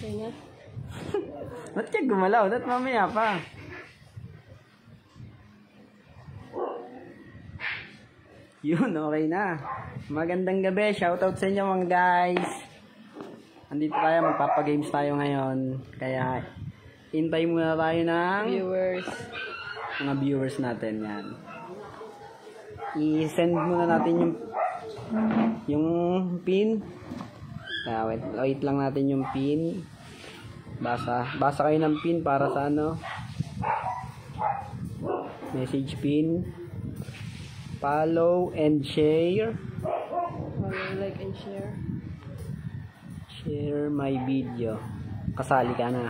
Okay na. Ba't ka gumalaw? Ba't mamaya pa? Yun, okay na. Magandang gabi. Shoutout sa inyo mga guys. Andito tayo, magpapagames tayo ngayon. Kaya, hintay muna tayo ng mga viewers natin. Yan. I-send muna natin yung pin. Wait lang natin yung pin. Basa kayo ng pin para sa ano. Message pin. Follow and share. Follow, like, and share. Share my video. Kasali ka na.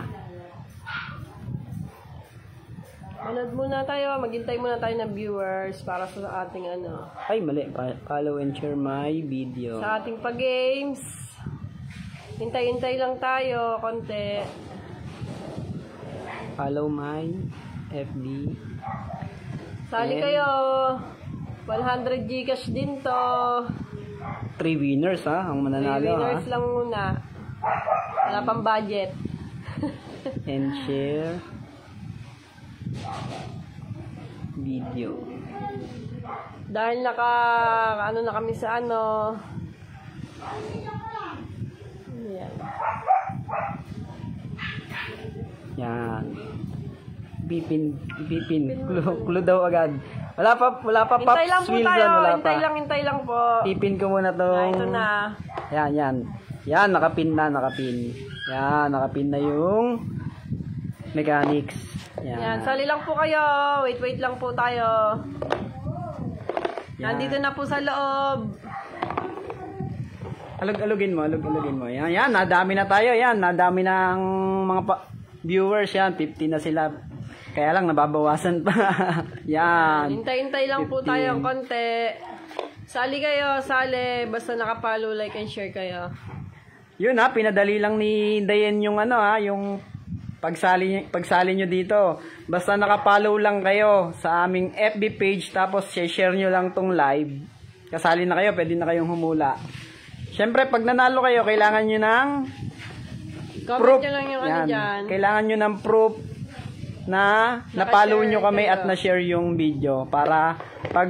Manood muna tayo. Maghintay muna tayo ng viewers para sa ating ano. Ay, mali. Follow and share my video. Sa ating pag-games. Hintay-hintay lang tayo. Konti. Follow my FB. Sali kayo. 100 Gcash din to. 3 winners ha, ang 3 mananalo winners ha. lang muna. Wala pang budget. And share video. Dahil ano na kami sa ano. Yan. Yan. Bipin. Clue daw agad. Wala pa Hintay lang Pops po Wilson, tayo. wala pa. Hintay lang po. Pipin ko muna tong. Ito na. Yan. Yan, nakapin. Yan, nakapin na yung mechanics. Yan, sali lang po kayo. Wait lang po tayo. Yan. Nandito na po sa loob. Alug-alugin mo. Yan, nadami na tayo. Yan, nadami ng mga viewers yan. 50 na sila. Kaya lang, nababawasan pa. Yan. Hintay lang 15. po tayo konti. Sali kayo, sali. Basta nakapalo, like, and share kayo. Yun ha, pinadali lang ni Dayen yung ano ha, yung pagsali nyo dito. Basta nakapollow lang kayo sa aming FB page, tapos share nyo lang tong live. Kasali na kayo, pwede na kayong humula. Siyempre, pag nanalo kayo, kailangan nyo ng Comment proof. nyo lang yung ano Yan. dyan. Kailangan nyo ng proof na napollow nyo kami at na-share yung video. Para pag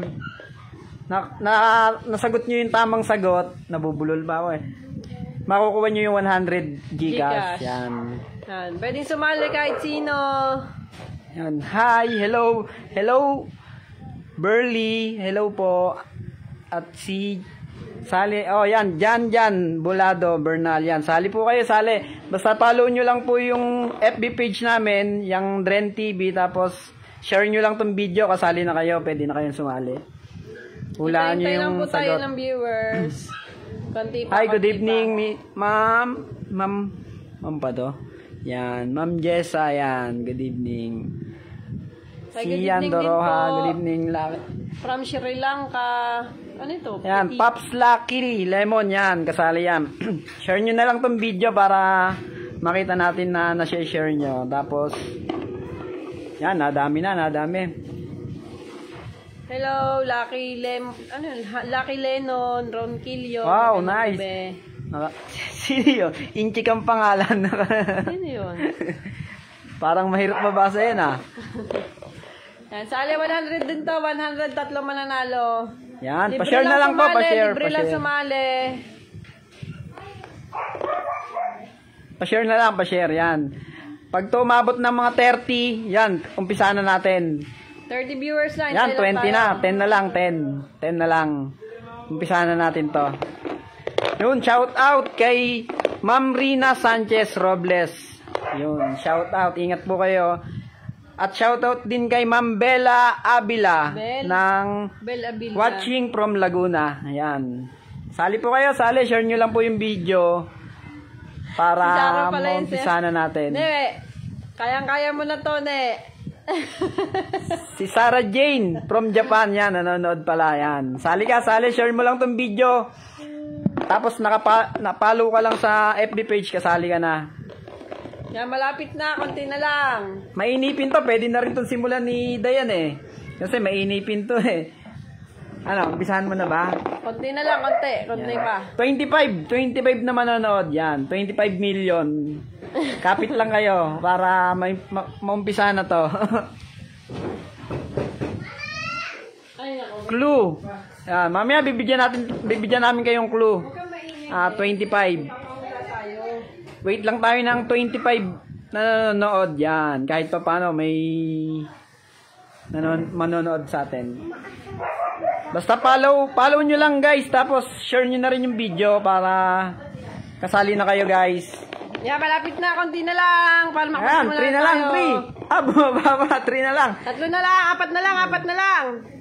nasagot nyo yung tamang sagot, nabubulol ba ako eh. Makukuha nyo yung 100 gigas. Yan. Pwedeng sumali kahit sino. Yan. Hi, hello. Burley, hello po. At si Sali, yan, Jan Bulado Bernal, yan. Sali po kayo, sali. Basta follow nyo lang po yung FB page namin, yung Dren TV, tapos share nyo lang tong video, kasali na kayo, pwede na kayong sumali. Hulaan nyo yung lang po tayo sagot. ng viewers. Hi, good evening, ma'am pa to? Yan, Ma'am Jessa, yan, good evening. Hi, Si Yan Doroha, good evening. From Sri Lanka. Ano ito? Yan, Pops Lucky Lemon, yan, kasali yan. Share nyo na lang tong video para makita natin na na-share nyo. Tapos, yan, nadami. Hello, Lucky Lennon, Ron Kilio. Wow, nice. Sino yun? Inchi kang pangalan. Sino yun? Parang mahirap mabasa yan ah. Yan, sali 100 din to, 100, tatlo mananalo. Yan, Libre pa-share na lang po, pa-share. Libre lang sumali. Pa-share na lang, pa-share, yan. Pag to umabot ng mga 30, yan, umpisa na natin. 30 viewers lang. Yan, 20 na, 10 na lang, 10 na lang. Umpisa na natin to. Yun, shout out kay Ma'am Rina Sanchez Robles. Yun, shout out, ingat po kayo. At shoutout din kay Ma'am Bella Abila ng watching from Laguna. Ayan. Sali po kayo, share nyo lang po yung video para maumpisa na natin. Ne, kayang-kaya mo na to, ne. Si Sarah Jane from Japan, yan, nanonood pala, yan. Sali, share mo lang tong video. Tapos napalo ka lang sa FB page, kasali ka na. Yan, malapit na, konti na lang. Mainipin to, pwede na rin itong simulan ni Dayan eh. Kasi mainipin to eh. Ano, umpisahan mo na ba? Konti na lang, konti. Konti pa. 25 na manonood yan. 25 million. Kapit lang kayo para maumpisahan na to. Ay, ako. Clue. Yan, mamaya bibigyan namin kayong clue. 25. Wait lang tayo ng 25 na nanonood yan. Kahit pa paano may manonood sa atin. Basta follow nyo lang guys. Tapos share nyo na rin yung video para kasali na kayo guys. Yeah, malapit na. Konti na lang. Para Ayan, 3 na lang, 3. Bumaba, 3 na lang. 3 na lang, 4 na lang, 4 na lang.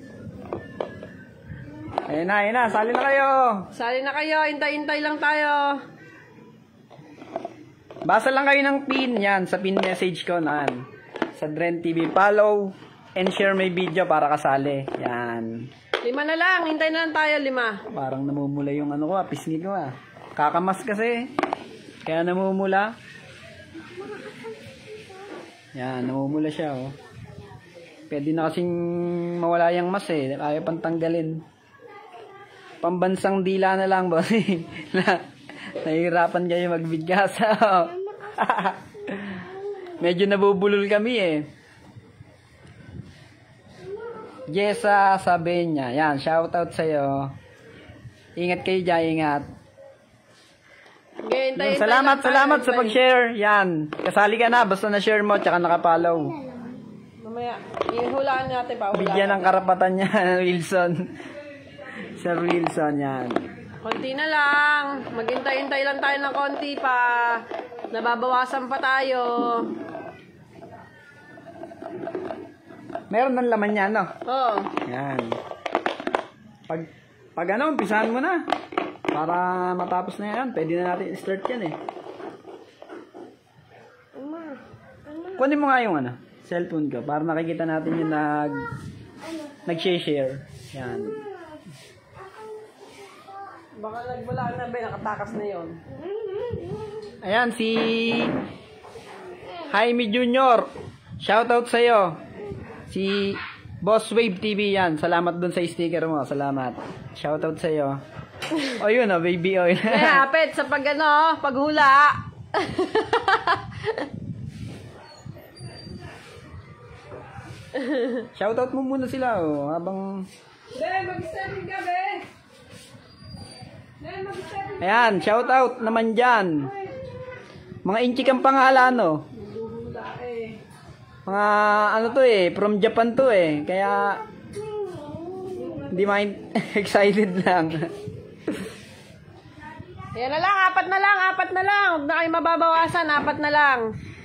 Ayan na, sali na kayo. Sali na kayo, hintay-hintay lang tayo. Basa lang kayo ng pin, yan, sa pin message ko naan. Sa Dren TV, follow and share my video para kasali. Yan. 5 na lang, hintay na lang tayo, 5. Parang namumula yung ano ko, pisngi ko Kakamas kasi. Kaya namumula. Yan, namumula siya Pwede na kasing mawala yung mas ayaw pang tanggalin. Pambansang dila na lang boss. Nahihirapan kayo magbigasa. Medyo nabubulol kami Jessa sabi niya. Yan, shoutout sa'yo. Ingat kayo dyan, ingat. Okay, hintay, Salamat sa pag-share. Yan, kasali ka na. Basta na-share mo, tsaka nakapollow. Mamaya, ihulaan natin pa. Bigyan ng karapatan niya, Wilson. Sir Wilson, yan. Konti na lang. Maghintay-hintay lang tayo ng konti pa. Nababawasan pa tayo. Meron ng laman niya, no? Oo. Yan. Pag umpisahan mo na. Para matapos na yan. Pwede na natin start yan Kunin mo nga yung cellphone ko. Para nakikita natin yung nag-share. Yan. Baka nagwala na ba? Nakatakas na yon. Ayan, si Jaime Junior. Shoutout sa'yo. Si Boss Wave TV yan. Salamat dun sa sticker mo. Salamat. Shoutout sa'yo. O yun baby oil. Kaya hapit sa paghula. Shoutout mo muna sila habang mag-stepping ka be. Ayan, shoutout naman dyan. Mga inchik ang pangalan Mga ano to from Japan to Kaya hindi excited lang. Yan na lang, 4 na lang. Huwag na kayo mababawasan, 4 na lang.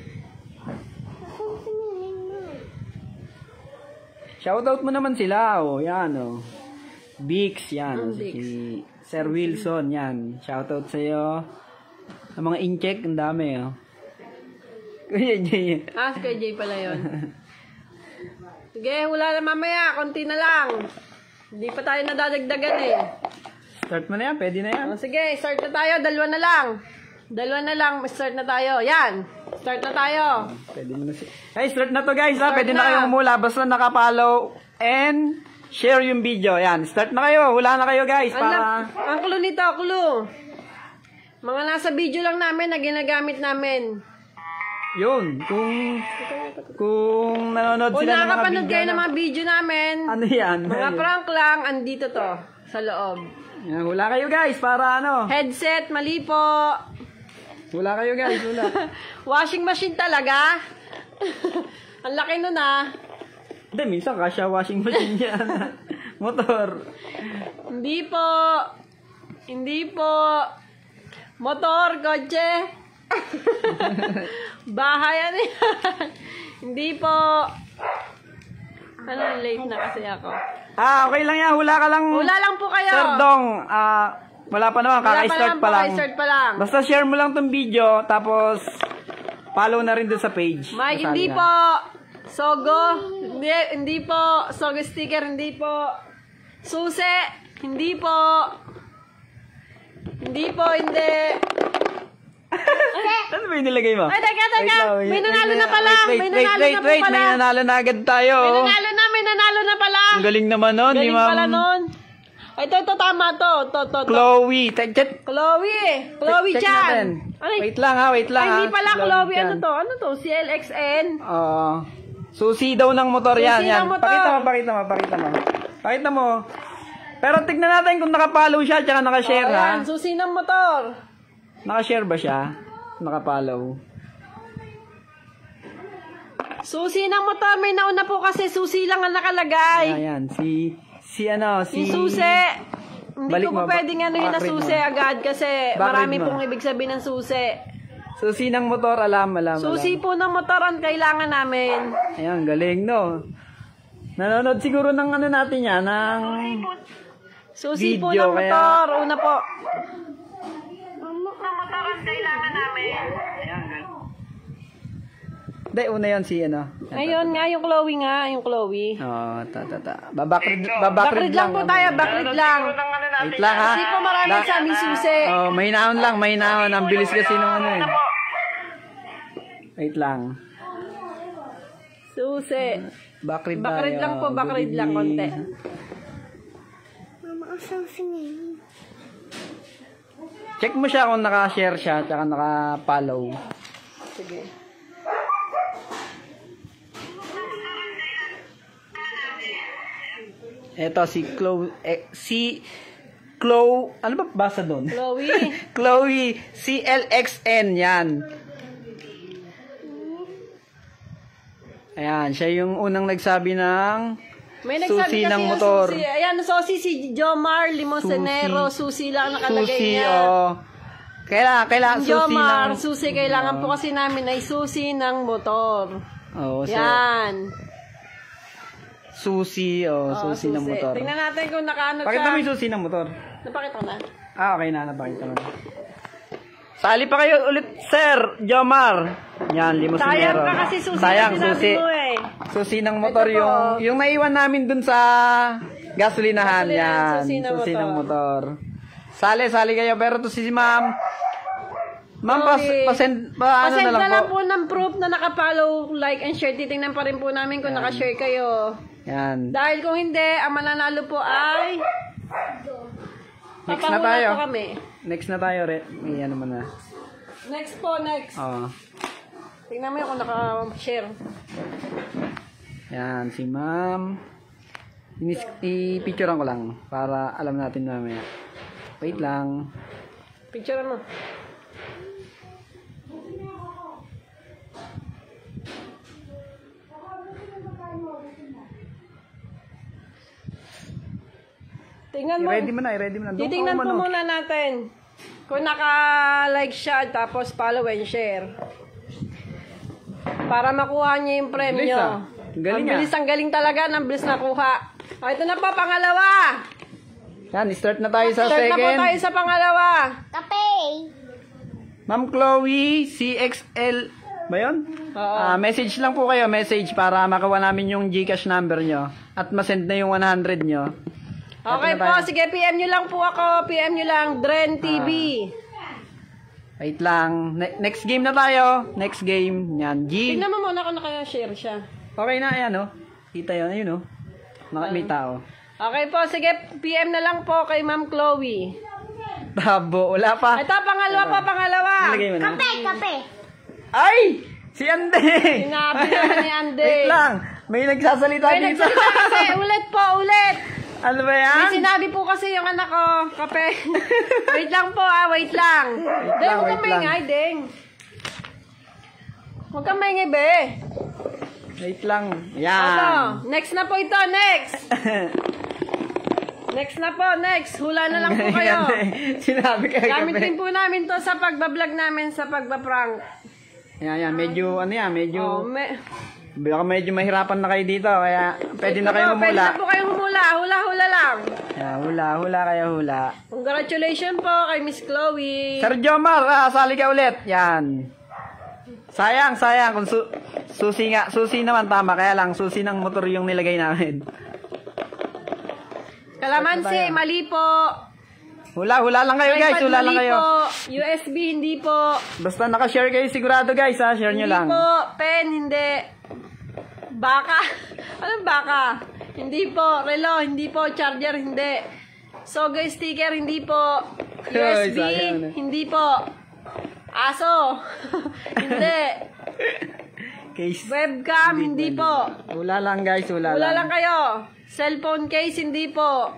Shoutout mo naman sila yan Bix yan. Bix. Si Sir Wilson yan. Shoutout sa'yo. Ang mga incheck, ang dami Kuya Jay. Si Kuya Jay pala yun. Sige, hula na mamaya. Konti na lang. Hindi pa tayo nadadagdagan Start mo na yan, pwede na yan. Sige, start na tayo. 2 na lang. 2 na lang, start na tayo. Yan. Start na tayo. Pwede mo na start na to guys Pwede na. na kayong mula. Basta nakapollow and share yung video. Yan, start na kayo. Hula na kayo guys. Ang clue nito, clue. Mga nasa video lang namin na ginagamit namin. Yun, kung nanonood Kung sila ng mga nakakapanood video kayo ng mga video namin, ano yan? mga prank lang, andito to, sa loob. Yan, hula kayo guys, para Headset, mali po. Hula kayo guys, hula. Washing machine talaga. Ang laki nun Hindi, minsan kasya washing machine yan. Motor. Hindi po. Hindi po. Motor, kotse. Bahay yan Hindi po. Ano, late na kasi ako. Okay lang yan, hula ka lang. Hula lang po kayo. Sir Dong, wala pa naman, kaka-start pa lang. Kaka-start pa lang. Basta share mo lang tong video, tapos follow na rin dun sa page. Mike, hindi na. po. Sogo, hindi po. Sogo sticker, hindi po. Susi, hindi po. Hindi po, hindi. Ano ba yung nilagay mo? Ay, teka. May nanalo na pala. May nanalo na agad tayo. May nanalo na pala. Ang galing naman nun. Galing pala nun. Ito, tama to. To. Chloe. Chloe Check Chan. natin. Wait lang ha. Ay, hindi pala Chloe. Chan. Ano to? CLXN. Susi daw ng motor Susi yan. ng motor. Pakita mo. Pero tignan natin kung nakapollow siya tsaka nakashare ha. Ayan, susi ng motor. Nakashare ba siya? Nakapollow. Susi ng motor. May nauna po kasi susi lang ang nakalagay. Ayan. Si susi. Hindi Balik ko po mo, pwedeng ano yun na backread mo. susi agad kasi Backread marami mo. pong ibig sabihin ng susi. Susi ng motor, alam. Susi po ng motor ang kailangan namin. Ayan, galing no. Nanonood siguro ng ano natin yan, ng Susi po video, ng kaya- motor. Una po. Hindi, una yun si ano. Ayun nga, yung Chloe nga. Yung Chloe. Oo, Backread Babakrid lang po tayo. Backread lang. Wait lang ha. Kasi po maraming sa aming susi. Oh, may naon lang. Ang bilis kasi nung ano eh. Wait lang. Susi. Backread tayo. Backread lang po. Backread lang konti. Check mo siya kung naka-share siya at naka-follow. Sige. Ito si Chloe, ano ba basa doon? Chloe. Chloe, CLXN, yan. Ayan, siya yung unang nagsabi ng May nagsabi susi kasi ng yung motor. susi. Ayan, susi si Jomar Limosenero. Susi lang nakalagay Susi, niya. oh. Kailangan susi Jomar, ng... susi. Kailangan po kasi namin ay susi ng motor. Oh, so, Yan. susi, susi ng motor. Tingnan natin kung nakaano Pakita siya. mo yung susi ng motor. Napakita ko na. Okay na, napakita mo na. Sali pa kayo ulit, Sir Jomar. Yan, Limosinero. Sayang ka kasi susi Sayang, na sinabi susi. mo eh. Susi ng motor Ito po. yung naiwan namin dun sa gasolinahan. Gasolinahan, Yan, susi ng ng motor. Sali kayo. Pero to si Ma'am, Okay. pasend Pasend na lang po. ng proof na nakapollow, like, and share. Titingnan pa rin po namin kung nakashare kayo. Yan. Dahil kung hindi, ang mananalo po ay... Next na papahula tayo. po kami. Next na tayo, may ano mo na. Next po, next. Oh. Tingnan mo yun kung nakashare. Yan, si Ma'am. I-picturean ko lang para alam natin mamaya. Wait lang. Picture mo. Tingnan mo. I-ready mo na. Doon Titingnan ka po muna natin. Kung naka-like siya, tapos follow and share. Para makuha niya yung premyo. Bilis, ah. Galing, ang galing talaga. Ang bilis nakuha. O, ito na po, pangalawa. Yan, start na tayo sa Start na po second. tayo sa pangalawa. Ma'am Chloe, CXL. Ba yun? Oo. Message lang po kayo. Message para makawa namin yung GCash number nyo. At masend na yung 100 nyo. Okay Ito na po, tayo. sige, PM nyo lang po ako. PM nyo lang, Dren TV. Wait lang. Next game na tayo. Next game. Yan, G. Tingnan mo muna kung naka-share siya. Okay na, ayan oh. Kita yun, ayun oh. May tao. Okay po, sige, PM na lang po kay Ma'am Chloe. Tabo, wala pa. Ito, pangalawa. Nilagay mo na. Kape. Ay! Si Ande! Sinabi naman ni Ande. Wait lang. May nagsasalita May dito. nagsalita kasi, ulit. Ano ba May yan? sinabi po kasi yung anak ko, kape. Wait lang po wait lang. Deng, huwag kang wait lang. maingay, Deng. Huwag kang maingay, be. Wait lang. Ito, Yan. next na po ito, next. Next na po, next. Hula na lang po kayo. Sinabi kayo Gamit kape. din po namin to sa pagbablog namin, sa pagba-prank. Yan. Medyo, ano yan, medyo, Oh, baka medyo mahirapan na kayo dito. Kaya, pwede na kayo Pwede humula. na po kayong humula. Hula lang. Yan, hula kayo, hula. Congratulations po kay Miss Chloe. Sir Jomar, sali ka ulit. Yan. Sayang. Kung susi naman tama. Kaya lang, susi ng motor yung nilagay namin. Kalamansi, mali po. Hula lang kayo guys. iPad, Hula lang mali kayo. po. USB, hindi po. Basta naka-share kayo sigurado guys ha. Share nyo Hindi lang. po. Pen, hindi. Baka. Anong baka? Hindi po. Relo, hindi po. Charger, hindi. Sogo sticker, hindi po. USB, sayang, hindi po. Aso, hindi. Case. Webcam, hindi po. Wala lang guys, wala Wala lang kayo. Cellphone case, hindi po.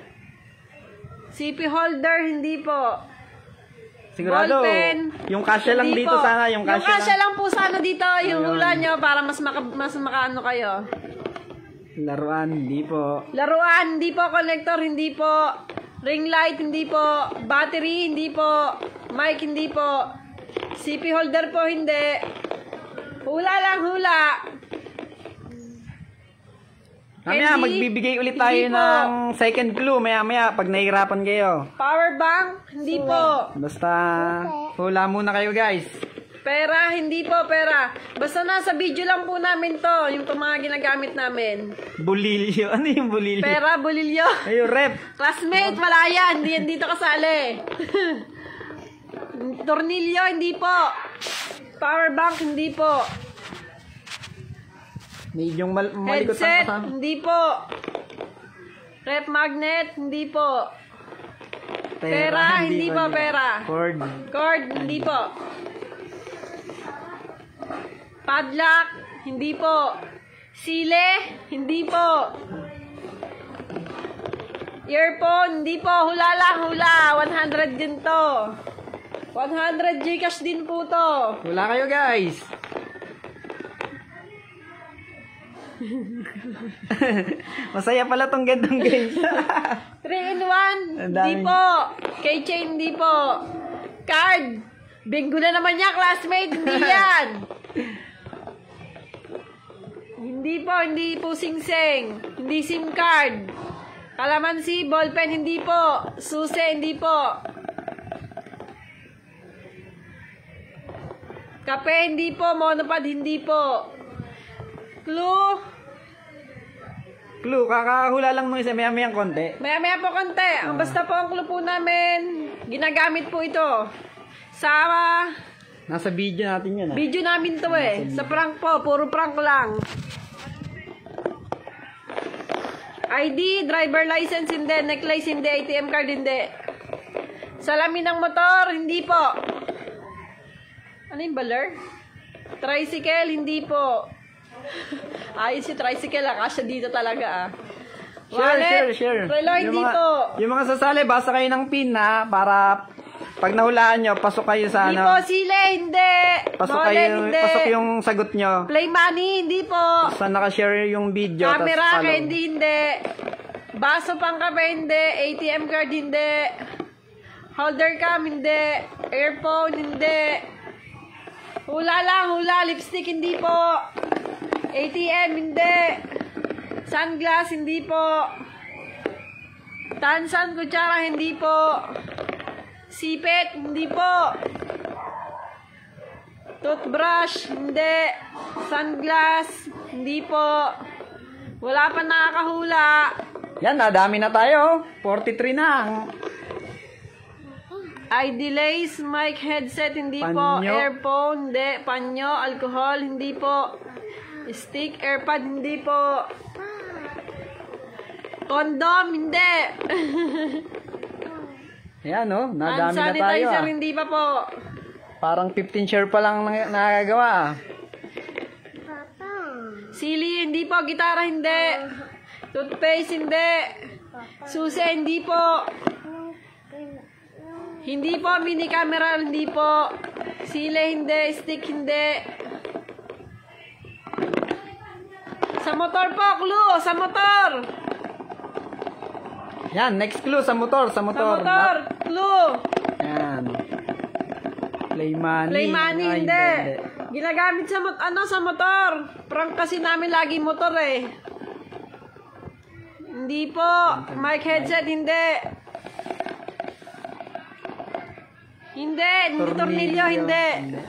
CP holder, hindi po. Sigurado. Ballpen, Yung kasya lang hindi dito po. sana. Yung kasya lang po sana dito. Yung Ayun. hula nyo para mas makaano kayo. Laruan, hindi po. Laruan, hindi po. Connector, hindi po. Ring light, hindi po. Battery, hindi po. Mic, hindi po. CP holder po, hindi. Hula lang, hula. Mamaya, Hindi. magbibigay ulit tayo Hindi po. ng second clue. Maya, pag nahihirapan kayo. Power bank, hindi po. Basta, hula muna kayo guys. Pera, hindi po pera. Basta nasa video lang po namin to. Yung mga ginagamit namin. Bulilyo. Ano yung bulilyo? Pera, bulilyo. Ayun, rep. Classmate, wala yan. Hindi yan dito kasali. Tornilyo, hindi po. Power bank, hindi po. Medyo malikot ang Headset, kasama. hindi po. Rep magnet, hindi po. Pera, hindi po pera. Cord. Cord, hindi po. Padlock, hindi po. Sile, hindi po. Earphone, hindi po. Hula lang, hula. 100 din to. 100 Gcash din po to. Hula kayo guys. Masaya pala tong gandang guys. 3 in 1, Ang hindi daming- po. Keychain, hindi po. Card. Bingo na naman niya, classmate. Hindi yan. Hindi po sing-sing. Hindi SIM card. Kalamansi, ballpen, hindi po. Susi, hindi po. Kape, hindi po. Monopod, hindi po. Clue. Clue, kakahula lang nung isa maya-mayang konti. Maya-maya po konti. Ang basta po ang clue po namin, ginagamit po ito. Sa Nasa video natin yun ah. video namin to eh. Sa prank po, puro prank lang. ID, driver license, hindi. Necklace, hindi. ATM card, hindi. Salamin ng motor, hindi po. Ano yung baler? Tricycle, hindi po. Ayos si tricycle, kasya dito talaga ah. Share. Relo, hindi po. Yung mga sasali, basa kayo ng pin ha, para pag nahulaan nyo, pasok kayo sa Hindi ano. po, sile, hindi. Pasok Nolen, kayo, hindi. pasok yung sagot nyo. Play money, hindi po. Sa nakashare yung video. tas Camera, follow. candy, hindi. Baso pang kape, hindi. ATM card, hindi. Holder cam, hindi. Earphone, hindi. Hula lang, hula. Lipstick, hindi po. ATM, hindi. Sunglass, hindi po. Tansan, kutsara, hindi po. Sipet, hindi po. Toothbrush, hindi. Sunglass, hindi po. Wala pa nakakahula. Yan, nadami na tayo. 43 na. ID lace, mic, headset, hindi po. Panyo. Earphone, hindi. Panyo, alcohol, hindi po. Stick, airpod, hindi po. Condom, hindi. Yan oh, Hand nadami na tayo sanitizer, ah. hindi pa po. Parang 15 share pa lang nakagawa ah. Sili, hindi po. Gitara, hindi. Toothpaste, hindi. Susi, hindi po. Hindi po. Mini camera, hindi po. Sile, hindi. Stick, hindi. Sa motor po, clue. Sa motor. Yan, next clue sa motor, Sa motor, clue. Yan. Play money. Play money, Ay, hindi. Ginagamit sa sa motor. Prank kasi namin lagi motor eh. Hindi po. Mic headset, hindi. Hindi tornilyo, hindi.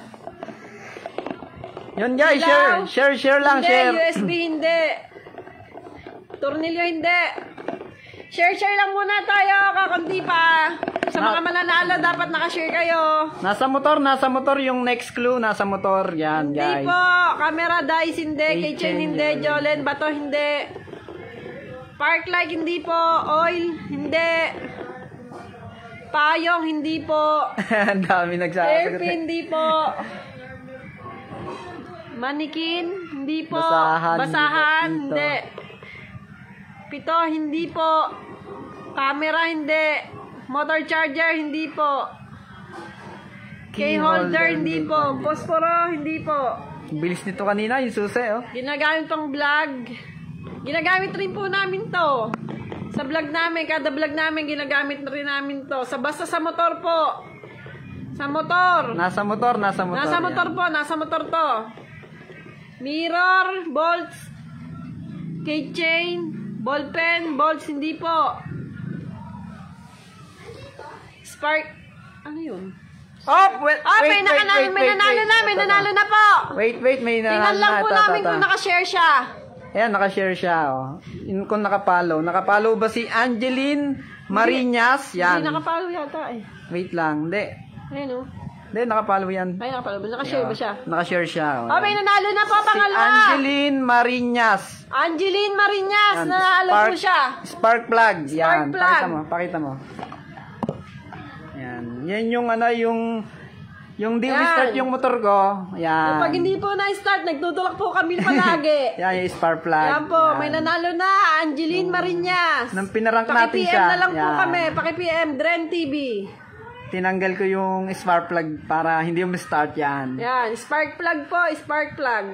Yun guys, Ilaw. share lang, Hindi, share. USB, hindi. Tornilyo, hindi. Share lang muna tayo, kakunti pa. Sa mga mananalo, dapat nakashare kayo. Nasa motor yung next clue, nasa motor. Yan, Hindi guys. po. Camera, dice, hindi. Keychain, hindi. Jolen, bato, hindi. Park light, hindi po. Oil, hindi. hindi. Payong, hindi po. Ang dami nagsasagot. Airpin, hindi po. Manikin, hindi po. Basahan, Basahan, hindi po. hindi. Pito, hindi po. Camera, hindi. Motor charger, hindi po. Key holder, hindi po. Posporo, hindi po. Bilis nito kanina, yung susi, oh. Ginagamit pang vlog. Ginagamit rin po namin to. Sa vlog namin, kada vlog namin, ginagamit na rin namin to. Basta sa motor po. Sa motor. Nasa motor. Nasa motor yan. po, nasa motor to. Mirror, bolts, keychain, ballpen, bolts, hindi po. Spark, ano yun? Oh, wait, May nanalo na po. Wait, may nanalo Tingnan lang na. po Ito, namin ito. kung nakashare siya. Ayan, nakashare siya, oh. Kung nakapollow. Nakapollow ba si Angeline Marinas? Yan. Hindi nakapalo yata eh. Wait lang, hindi. Ayun o. Hindi, nakapollow yan. Ay, nakapalo ba? Nakashare ba siya? Nakashare siya, oh. May nanalo na po, Si pangalawa. Angeline Marinas. Angeline Marinas, Yan, nanalo po siya. Spark plug. Yan, plug. Pakita mo. Yan. Yan yung ano, yung di Yan. start yung motor ko. Yan. Pag hindi po na-start, nagtutulak po kami palagi. Yan, yung spark plug. Yan po, may nanalo na, Angeline Marinas. Nang pinarank natin Paki-PM siya. na lang po Yan. kami, paki-PM, Dren TV. Tinanggal ko yung spark plug para hindi start yan. Yan, spark plug po, spark plug.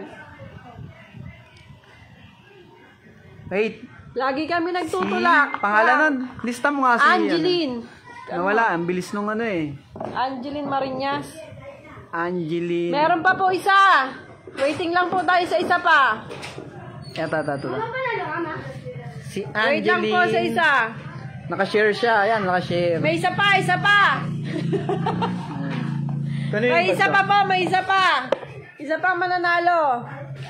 Wait. Lagi kami nagtutulak. Pangalan nun. Lista mo nga si Angeline. Ano. Nawala. Ang bilis nung ano eh. Angeline Marinas. Angeline. Meron pa po isa. Waiting lang po tayo sa isa pa. Ito. Si Wait lang po sa Angeline. isa. Nakashare siya. Ayan, nakashare. May isa pa, isa pa. Ano yun May ba isa to? pa po, may isa pa. Isa pa mananalo.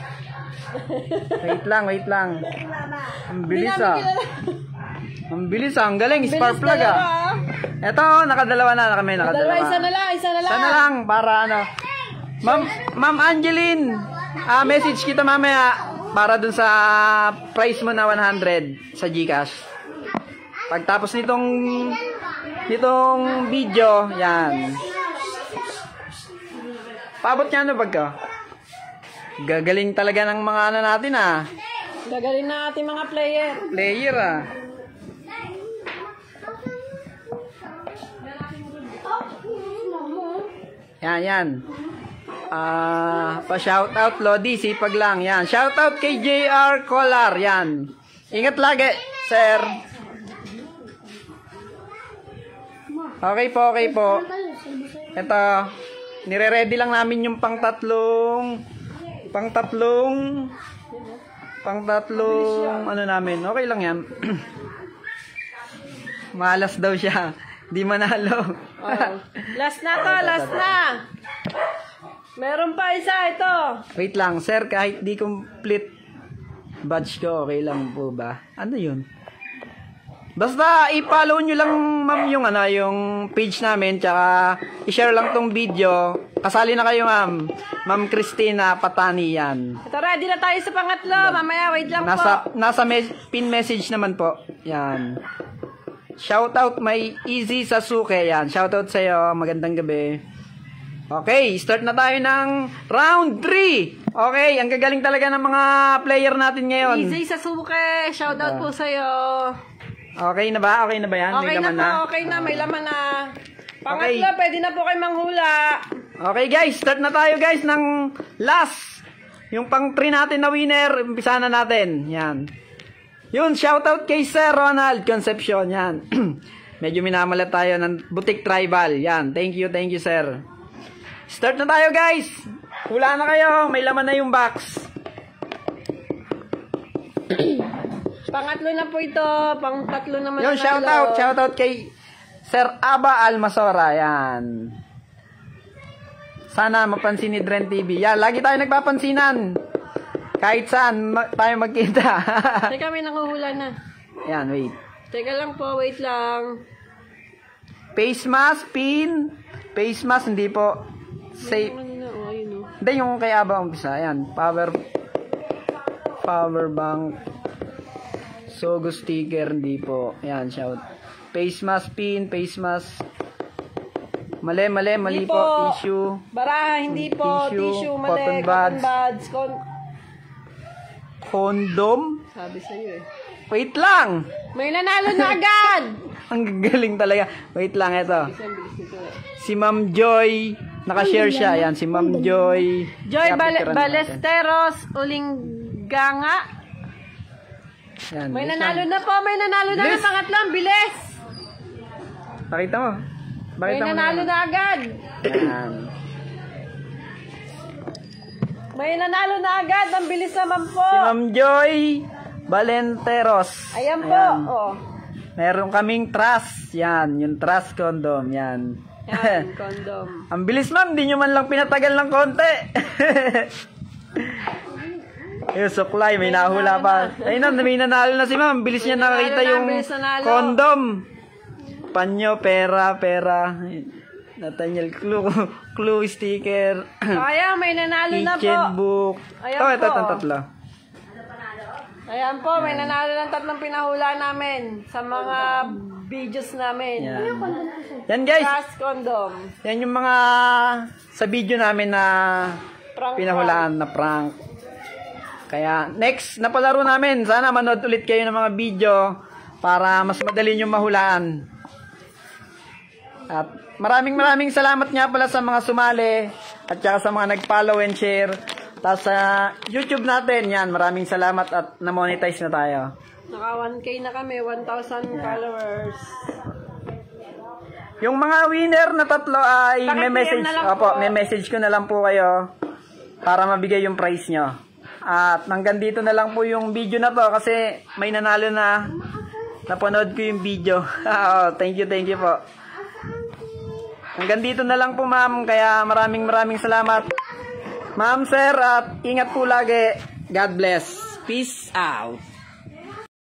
Wait lang. Ang bilis Hindi namin ah. kilala. Ang bilis ah. Ang galing. Spark Bilis plug dalawa, ah. Ito, nakadalawa na. May nakadalawa. Dalawa, isa na lang. Sana lang para ano. Ma'am Angeline, message kita mamaya para dun sa price mo na 100 sa GCash. Pagtapos nitong video, yan. Paabot niya ano bagka? Gagaling talaga ng mga ano natin ah. Gagaling na ating mga player. Player ah. Yan. Pa-shoutout Lodi, sipag lang. Yan. Shoutout kay JR Collar. Yan. Ingat lagi, sir. Okay po. Ito, nire-ready lang namin yung pang-tatlong ano namin. Okay lang yan. Malas daw siya. Di manalo. Oh. Last na. Meron pa isa ito. Wait lang, sir, kahit di complete badge ko, okay lang po ba? Ano yun? Basta i-follow nyo lang, ma'am, yung page namin, tsaka i-share lang tong video. Kasali na kayo, ma'am. Ma'am Christina Patani, yan. Ito, ready na tayo sa pangatlo. Mamaya, wait lang po. Nasa pin message naman po. Yan. Shoutout may Easy Sasuke, yan. Shoutout sa'yo, magandang gabi. Okay, start na tayo ng round 3. Okay, ang gagaling talaga ng mga player natin ngayon. Easy Sasuke, shoutout po sa'yo. Okay na ba? Okay na ba yan? Okay May laman na po, okay na, may laman na. Pangatlo, Okay. pwede na po kayo manghula. Okay guys, start na tayo guys ng last. Yung pang 3 natin na winner, umpisa na natin. Yan. Yun, shoutout kay Sir Ronald Concepcion. Yan. Medyo minamalat tayo ng Butik Tribal. Yan. Thank you, sir. Start na tayo guys. Hula na kayo. May laman na yung box. Pangatlo na po ito, pang-tatlo naman. Yun, shoutout kay Sir Aba Almasora. Yan. Sana mapansin ni Dren TV. Yan, lagi tayo nagpapansinan. Kahit saan tayo magkita. Teka, may nanguhula na. Yan, wait. Teka lang po, wait lang. Face mask, pin. Face mask, hindi po. Safe. Ayun o. Hindi, yung kay Aba umpisa. Ayan, power bank. Sogo sticker, hindi po. Ayan, Face mask pin, face mask. Mali Hindi po. Tissue. Baraha, hindi po. Tissue, mali. Cotton Cotton buds. buds. Condom. Sabi sa'yo eh. Wait lang. May nanalo na agad! Ang galing talaga. Wait lang, ito. Bilis nito eh. Si Ma'am Joy. Nakashare siya. Yan, si Ma'am Joy. Joy Kapitiran natin. Balesteros, Ulingganga. Yan, May wait nanalo lang. na po, may nanalo na Bilis. ng pangatlong. Bilis! Pakita mo. May Pakita mo nanalo yan. na agad. Yan. May nanalo na agad. Ang bilis naman po. Si Ma'am Joy Balenteros. Ayan po. Oh. Meron kaming trust. Yan, yung trust condom. Yan. Yan, condom. Ang bilis, ma'am. Di nyo man lang pinatagal ng konti. Yung suklay, may nahula pa. Ayun na, may nanalo na si ma'am. Bilis niya nakita nanalo na, yung bilis nanalo. condom. Panyo, pera. Nathaniel clue sticker. Ayan, may nanalo na po. Kitchen book. Ayan Oh, ito, po. tatlo. Ayan po, may nanalo ng 3 pinahula namin sa mga videos namin. Yan. Yan, guys. Trust condom. Yan yung mga sa video namin na Prank pinahulaan na prank. Kaya next na palaro namin, sana manood ulit kayo ng mga video para mas madali nyo mahulaan. At maraming salamat nga pala sa mga sumali at saka sa mga nag-follow and share. Tapos sa YouTube natin, yan, maraming salamat at na-monetize na tayo. Naka 1K na kami, 1,000 followers. Yung mga winner na tatlo ay Paki-PM may message. na lang Opo, po. may message ko na lang po kayo para mabigay yung prize nyo. At hanggang dito na lang po yung video na to kasi may nanalo na napanood ko yung video. Thank you po. Hanggang dito na lang po, ma'am. Kaya maraming salamat. Ma'am, sir, at ingat po lagi. God bless. Peace out.